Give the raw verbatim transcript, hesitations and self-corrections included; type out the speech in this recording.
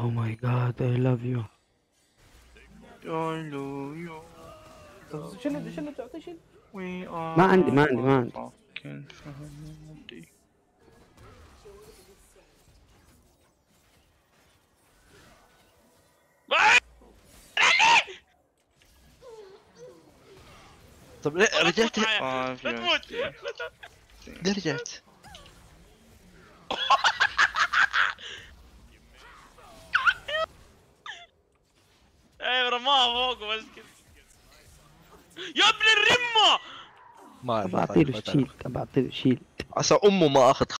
Oh my god, I love you. I love you. شيل شيل تعطي شيل. We are ما عندي ما عندي ما عندي. fucking family. طب ليه رجعت؟ لا تموت. ليه رجعت؟ ايه رماها فوق بس كذا يا ابن الرمة. ما بعطيله شيلد بعطيله شيلد. عسى امه ما اخذ